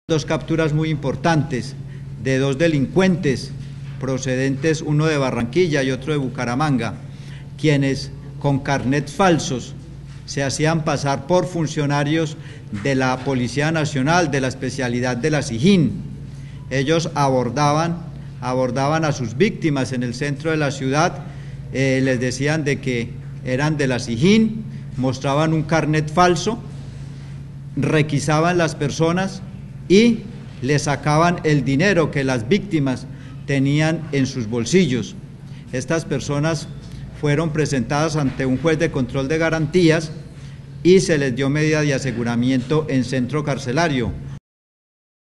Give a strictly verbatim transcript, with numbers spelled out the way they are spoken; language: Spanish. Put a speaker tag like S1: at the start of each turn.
S1: Dos capturas muy importantes de dos delincuentes procedentes, uno de Barranquilla y otro de Bucaramanga, quienes con carnets falsos se hacían pasar por funcionarios de la Policía Nacional, de la especialidad de la SIJIN. Ellos abordaban, abordaban a sus víctimas en el centro de la ciudad, eh, les decían de que eran de la SIJIN, mostraban un carnet falso, requisaban las personas y le sacaban el dinero que las víctimas tenían en sus bolsillos. Estas personas fueron presentadas ante un juez de control de garantías y se les dio medida de aseguramiento en centro carcelario.